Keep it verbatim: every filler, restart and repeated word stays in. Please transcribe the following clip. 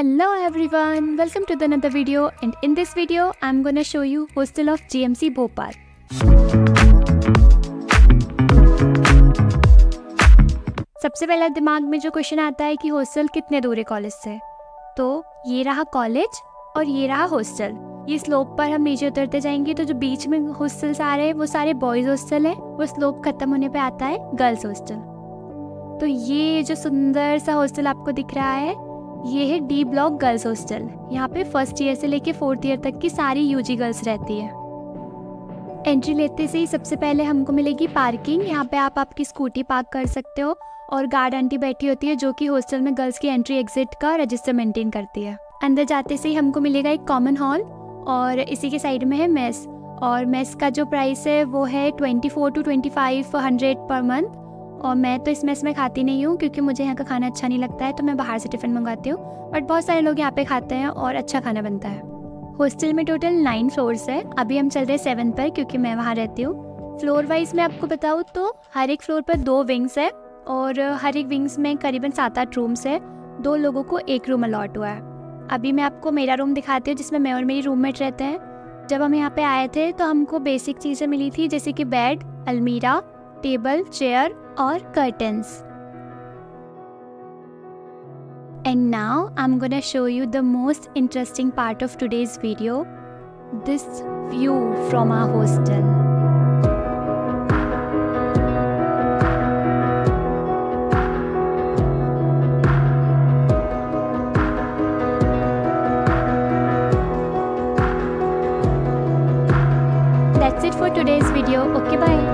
Hello everyone, welcome to the another video, and in this video I'm gonna show you hostel of G M C Bhopal. सबसे पहला दिमाग में जो question आता है कि हॉस्टल कितने दूर है कॉलेज से, तो ये रहा कॉलेज और ये रहा हॉस्टल। ये स्लोप पर हम नीचे उतरते जाएंगे तो जो बीच में हॉस्टल्स आ रहे हैं वो सारे बॉयज़ हॉस्टल हैं। वो स्लोप खत्म होने पे आता है गर्ल्स हॉस्टल। तो ये जो सुंदर सा हॉस्टल आपको दिख रहा है ये है डी ब्लॉक गर्ल्स हॉस्टल। यहाँ पे फर्स्ट ईयर से लेके फोर्थ ईयर तक की सारी यूजी गर्ल्स रहती है। एंट्री लेते से ही सबसे पहले हमको मिलेगी पार्किंग। यहाँ पे आप आपकी स्कूटी पार्क कर सकते हो और गार्ड आंटी बैठी होती है जो कि हॉस्टल में गर्ल्स की एंट्री एग्जिट का रजिस्टर मेंटेन करती है। अंदर जाते से ही हमको मिलेगा एक कॉमन हॉल और इसी के साइड में है मेस। और मेस का जो प्राइस है वो है twenty four to twenty five hundred per month. और मैं तो इस मेस में खाती नहीं हूँ क्योंकि मुझे यहाँ का खाना अच्छा नहीं लगता है, तो मैं बाहर से टिफ़िन मंगाती हूँ। बट बहुत सारे लोग यहाँ पे खाते हैं और अच्छा खाना बनता है। हॉस्टल में टोटल नाइन फ्लोर्स है। अभी हम चल रहे हैं सेवन पर क्योंकि मैं वहाँ रहती हूँ। फ्लोर वाइज मैं आपको बताऊँ तो हर एक फ्लोर पर दो विंग्स है और हर एक विंग्स में करीबन सात आठ रूम्स है। दो लोगों को एक रूम अलॉट हुआ है। अभी मैं आपको मेरा रूम दिखाती हूँ जिसमें मैं और मेरी रूममेट रहते हैं। जब हम यहाँ पे आए थे तो हमको बेसिक चीज़ें मिली थी जैसे कि बेड, अलमीरा, टेबल, चेयर और curtains. And now I'm gonna show you the most interesting part of today's video, this view from our hostel. That's it for today's video. Okay, bye.